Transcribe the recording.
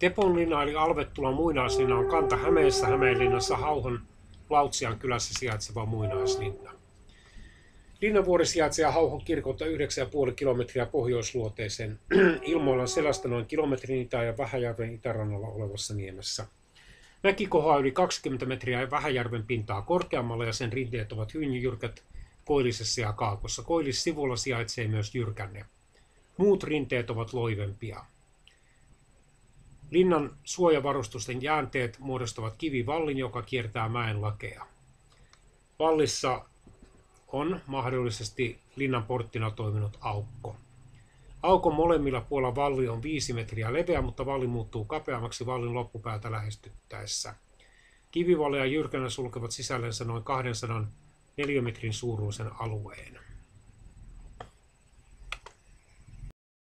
Teponlinna eli Alvettula muinaislinna on Kanta-Hämeessä Hämeenlinnassa Hauhon Lautsian kylässä sijaitseva muinaislinna. Linnanvuori sijaitsee Hauhon kirkolta 9,5 kilometriä pohjoisluoteeseen Ilmoilan selästä noin kilometrin itä- ja Vähäjärven itärannalla olevassa niemessä. Mäki kohoaa yli 20 metriä Vähäjärven pintaa korkeammalla ja sen rinteet ovat hyvin jyrkät Koillisessa ja Kaakossa. Koillissivulla sijaitsee myös Jyrkänne. Muut rinteet ovat loivempia. Linnan suojavarustusten jäänteet muodostavat kivivallin, joka kiertää mäen lakea. Vallissa on mahdollisesti linnan porttina toiminut aukko. Aukon molemmilla puolilla valli on 5 metriä leveä, mutta valli muuttuu kapeammaksi vallin loppupäätä lähestyttäessä. Kivivalli ja Jyrkänä sulkevat sisällensä noin 200 neliömetrin suuruisen alueen.